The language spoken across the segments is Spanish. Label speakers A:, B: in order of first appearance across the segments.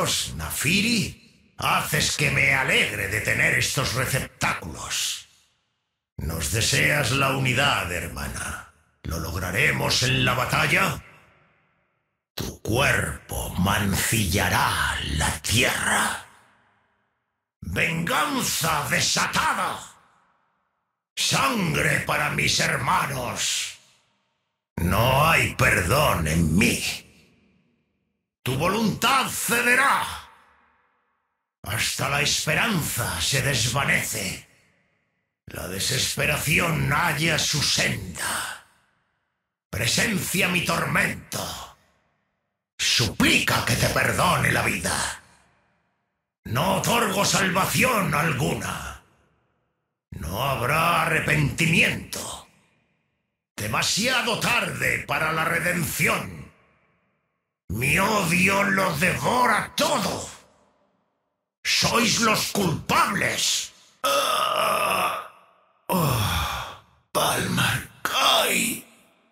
A: milagros, Nafiri? Haces que me alegre de tener estos receptáculos. ¿Nos deseas la unidad, hermana? ¿Lo lograremos en la batalla? Tu cuerpo mancillará la tierra. ¡Venganza desatada! ¡Sangre para mis hermanos! No hay perdón en mí. Tu voluntad cederá. Hasta la esperanza se desvanece. La desesperación halla su senda. Presencia mi tormento. Suplica que te perdone la vida. No otorgo salvación alguna. No habrá arrepentimiento. Demasiado tarde para la redención. Mi odio lo devora todo. Sois los culpables. Palmar, Kai.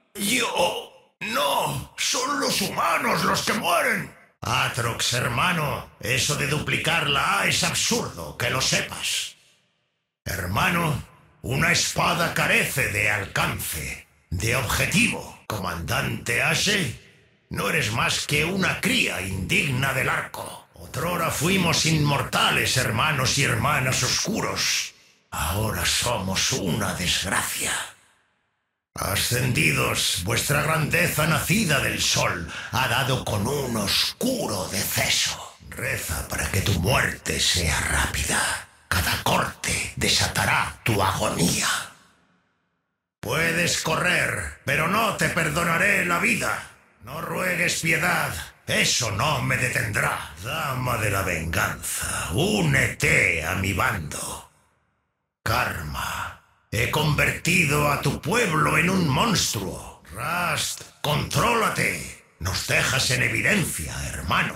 A: Yo. No. Son los humanos los que mueren. Atrox, hermano. Eso de duplicar la A es absurdo, que lo sepas. Hermano, una espada carece de alcance, de objetivo. Comandante Ashe, no eres más que una cría indigna del arco. Otrora fuimos inmortales, hermanos y hermanas oscuros. Ahora somos una desgracia. Ascendidos, vuestra grandeza nacida del sol ha dado con un oscuro deceso. Reza para que tu muerte sea rápida. Cada corte desatará tu agonía. Puedes correr, pero no te perdonaré la vida. No ruegues piedad, eso no me detendrá. Dama de la venganza, únete a mi bando. Karma, he convertido a tu pueblo en un monstruo. Rast, contrólate. Nos dejas en evidencia, hermano.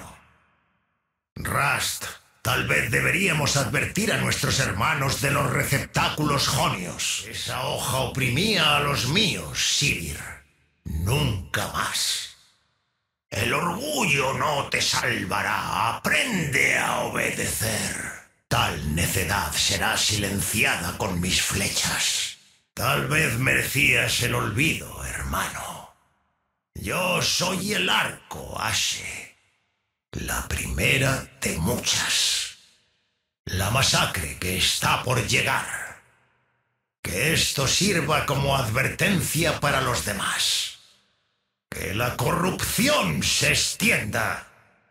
A: Rast, tal vez deberíamos advertir a nuestros hermanos de los receptáculos jonios. Esa hoja oprimía a los míos, Sibir. Nunca más. El orgullo no te salvará. Aprende a obedecer. Tal necedad será silenciada con mis flechas. Tal vez merecías el olvido, hermano. Yo soy el arco, Ashe. La primera de muchas. La masacre que está por llegar. Que esto sirva como advertencia para los demás. Que la corrupción se extienda.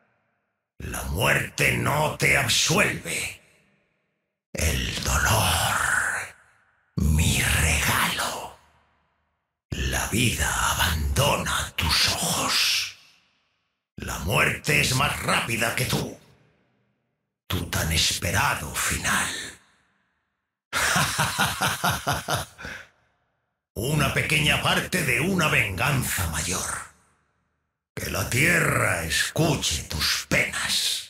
A: La muerte no te absuelve. El dolor, mi regalo. La vida abandona tus ojos. La muerte es más rápida que tú. Tu tan esperado final. Una pequeña parte de una venganza mayor. Que la tierra escuche tus penas.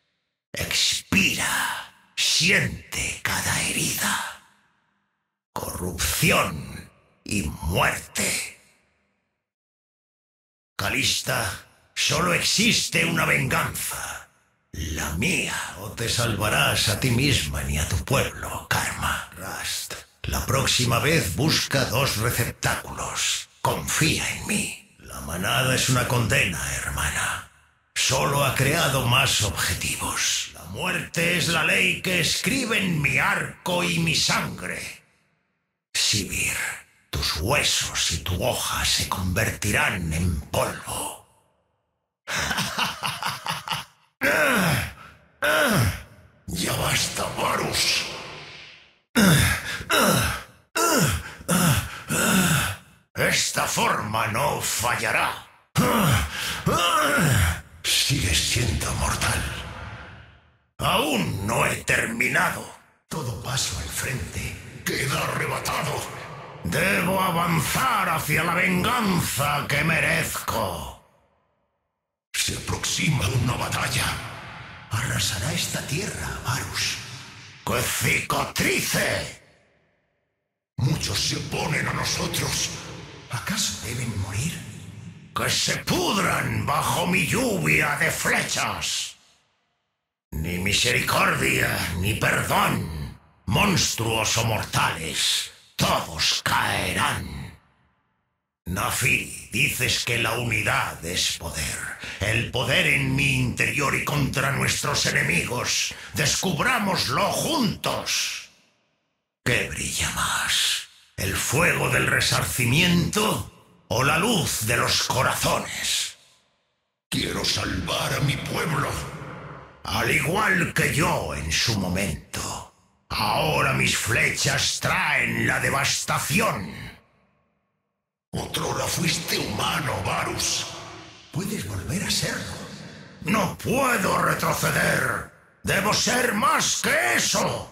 A: Expira, siente cada herida. Corrupción y muerte. Calista, solo existe una venganza. La mía. No te salvarás a ti misma ni a tu pueblo, Karma. Rast, la próxima vez busca 2 receptáculos. Confía en mí. La manada es una condena, hermana. Solo ha creado más objetivos. La muerte es la ley que escribe en mi arco y mi sangre. Sibir, tus huesos y tu hoja se convertirán en polvo. Ya basta, Varus. Esta forma no fallará. Sigues siendo mortal. Aún no he terminado. Todo paso al frente queda arrebatado. Debo avanzar hacia la venganza que merezco. Se aproxima una batalla. Arrasará esta tierra, Varus. ¡Que cicatrice! Muchos se oponen a nosotros. ¿Acaso deben morir? ¡Que se pudran bajo mi lluvia de flechas! Ni misericordia, ni perdón, monstruos o mortales, todos caerán. Nafiri, dices que la unidad es poder. El poder en mi interior y contra nuestros enemigos. Descubrámoslo juntos. ¿Qué brilla más? ¿El fuego del resarcimiento o la luz de los corazones? Quiero salvar a mi pueblo, al igual que yo en su momento. Ahora mis flechas traen la devastación. Otrora fuiste humano, Varus. Puedes volver a serlo. No puedo retroceder. Debo ser más que eso.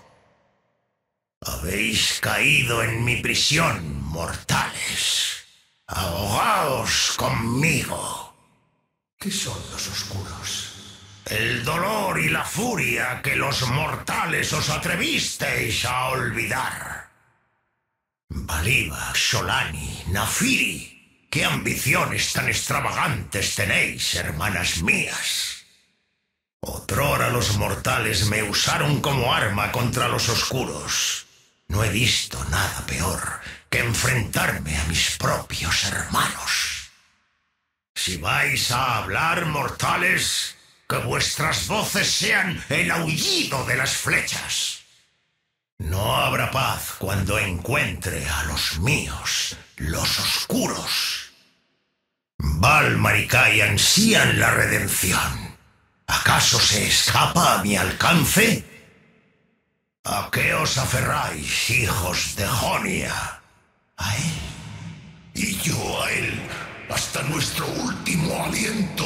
A: Habéis caído en mi prisión, mortales. Ahogaos conmigo. ¿Qué son los oscuros? El dolor y la furia que los mortales os atrevisteis a olvidar. Valiva, Solani, Nafiri, ¿qué ambiciones tan extravagantes tenéis, hermanas mías? Otrora los mortales me usaron como arma contra los oscuros. No he visto nada peor que enfrentarme a mis propios hermanos. Si vais a hablar, mortales, que vuestras voces sean el aullido de las flechas. No habrá paz cuando encuentre a los míos, los oscuros. Valmar y Kai ansían la redención. ¿Acaso se escapa a mi alcance? ¿A qué os aferráis, hijos de Jonia? A él. Y yo a él, hasta nuestro último aliento.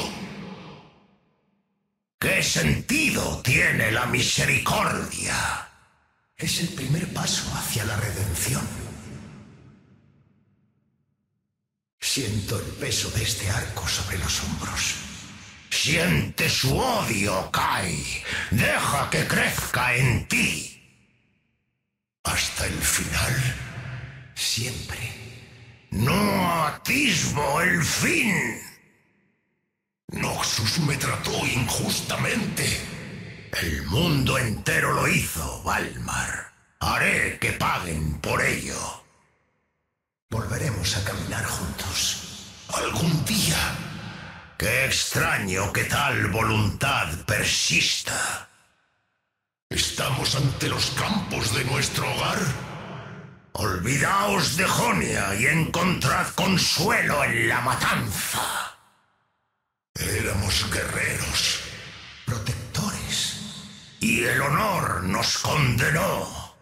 A: ¿Qué sentido tiene la misericordia? Es el primer paso hacia la redención. Siento el peso de este arco sobre los hombros. Siente su odio, Kai. Deja que crezca en ti. Hasta el final, siempre. No atisbo el fin. Noxus me trató injustamente. El mundo entero lo hizo, Valmar. Haré que paguen por ello. Volveremos a caminar juntos. Algún día. Qué extraño que tal voluntad persista. ¿Estamos ante los campos de nuestro hogar? Olvidaos de Jonia y encontrad consuelo en la matanza. Éramos guerreros, protectores, y el honor nos condenó.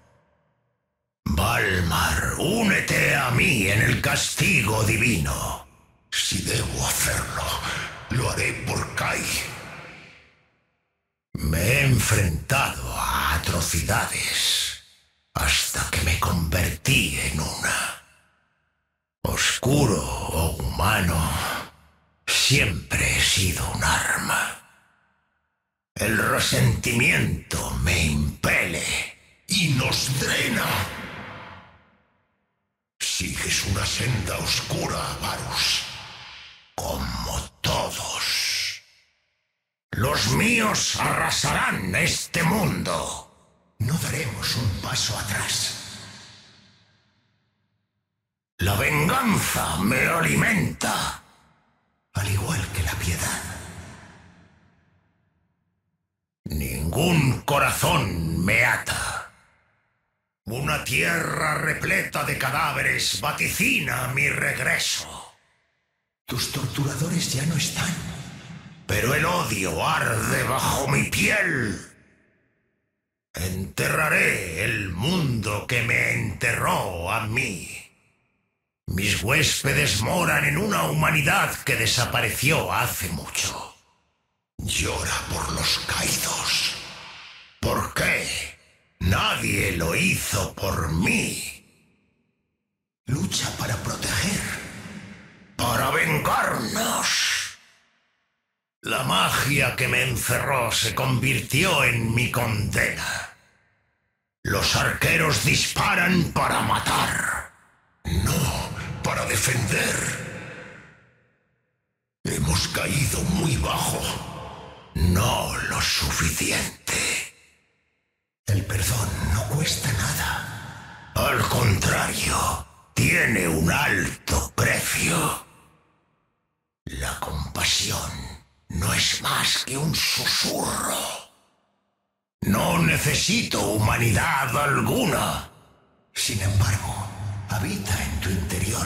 A: Valmar, únete a mí en el castigo divino. Si debo hacerlo, lo haré por Kai. Me he enfrentado a atrocidades hasta que me convertí en una. Oscuro o humano, siempre he sido un arma. El resentimiento me impele y nos drena. Sigues una senda oscura, Varus. Como todos. Los míos arrasarán este mundo. No daremos un paso atrás. La venganza me alimenta, al igual que la piedad. Ningún corazón me ata. Una tierra repleta de cadáveres vaticina mi regreso. Tus torturadores ya no están, pero el odio arde bajo mi piel. Enterraré el mundo que me enterró a mí. Mis huéspedes moran en una humanidad que desapareció hace mucho. Llora por los caídos. ¿Por qué? Nadie lo hizo por mí. Lucha para proteger, para vengarnos. La magia que me encerró se convirtió en mi condena. Los arqueros disparan para matar, no para defender. Hemos caído muy bajo, no lo suficiente. un alto precio. La compasión no es más que un susurro. No necesito humanidad alguna. Sin embargo, habita en tu interior.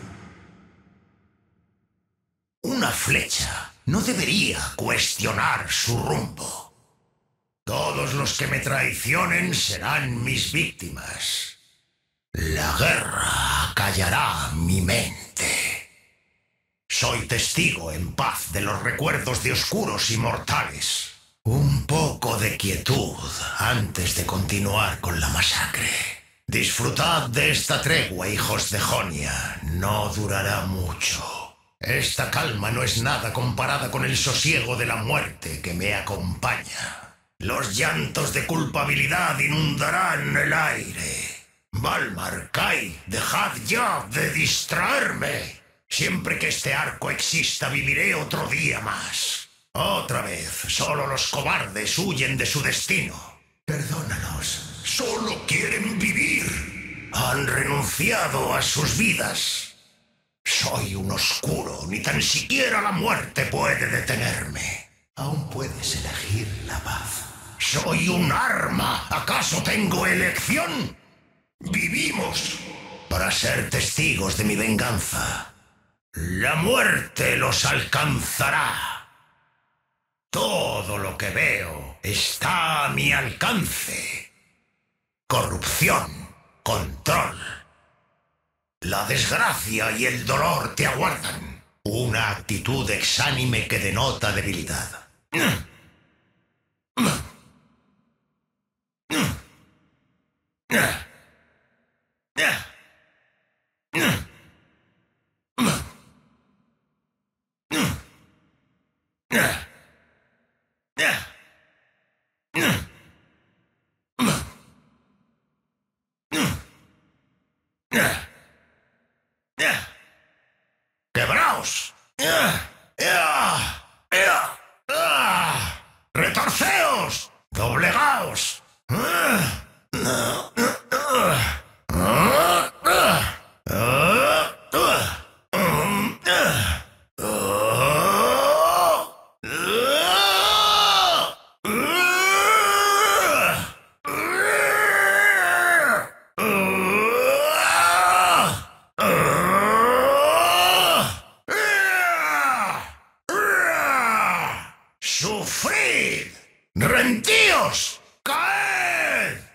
A: Una flecha no debería cuestionar su rumbo. Todos los que me traicionen serán mis víctimas. La guerra acallará mi mente. Soy testigo en paz de los recuerdos de oscuros inmortales. Un poco de quietud antes de continuar con la masacre. Disfrutad de esta tregua, hijos de Jonia. No durará mucho. Esta calma no es nada comparada con el sosiego de la muerte que me acompaña. Los llantos de culpabilidad inundarán el aire. Valmar, Kai, dejad ya de distraerme. Siempre que este arco exista, viviré otro día más. Otra vez, solo los cobardes huyen de su destino. Perdónalos, solo quieren vivir. Han renunciado a sus vidas. Soy un oscuro, ni tan siquiera la muerte puede detenerme. Aún puedes elegir la paz. Soy un arma, ¿acaso tengo elección? Vivimos para ser testigos de mi venganza. La muerte los alcanzará. Todo lo que veo está a mi alcance. Corrupción, control. La desgracia y el dolor te aguardan. Una actitud exánime que denota debilidad. ¡Quebraos! ¡Retorceos! ¡Doblegaos! ¡Sufrid! ¡Rendíos! ¡Caed!